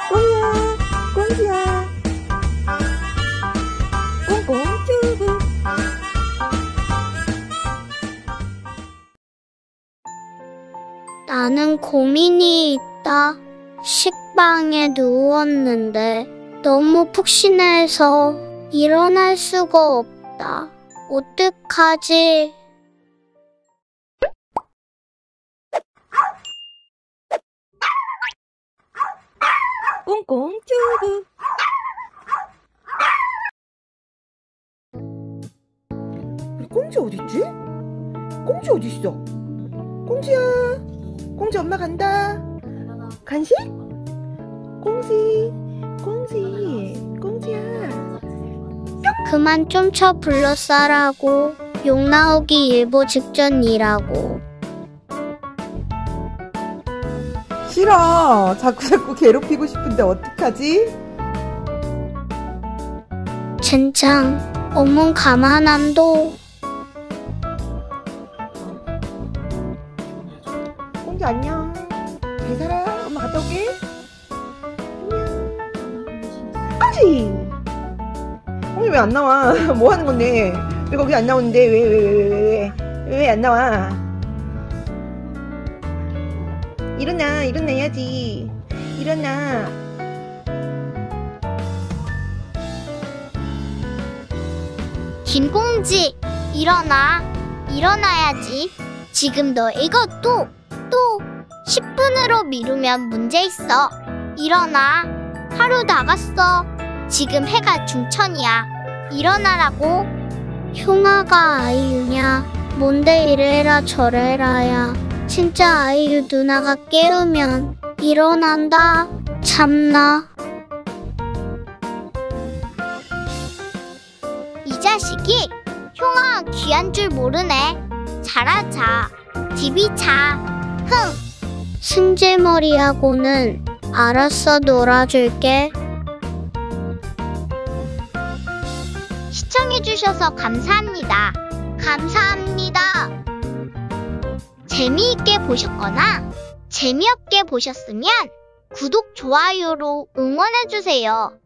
꽁이야, 꽁지야. 꽁꽁 튜브. 나는 고민이 있다. 식빵에 누웠는데 너무 푹신해서 일어날 수가 없다. 어떡하지? 꽁꽁 튜브. 우리 꽁지 어딨지? 꽁지 어딨어? 꽁지야, 꽁지 엄마 간다. 간식? 꽁지, 꽁지야. 그만 좀 쳐 불러싸라고. 욕 나오기 일보 직전이라고. 싫어. 자꾸 괴롭히고 싶은데 어떡하지? 젠장, 어문 가만함도. 꽁지 안녕. 잘 살아. 엄마 갔다 올게. 안녕. 꽁지! 꽁지 왜 안 나와? 뭐 하는 건데? 왜 거기 안 나오는데? 왜 안 나와? 일어나야지. 일어나. 김꽁지, 일어나야지. 지금 너 이거 또 10분으로 미루면 문제 있어. 일어나. 하루 나갔어. 지금 해가 중천이야. 일어나라고. 흉아가 아이유냐? 뭔데 이래라 저래라야. 진짜 아이유 누나가 깨우면 일어난다. 참나. 이 자식이 흉아 귀한 줄 모르네. 잘하자. 디비 자. 흥. 승질머리하고는 알았어 놀아줄게. 시청해주셔서 감사합니다. 감사합니다. 재미있게 보셨거나 재미없게 보셨으면 구독, 좋아요로 응원해주세요.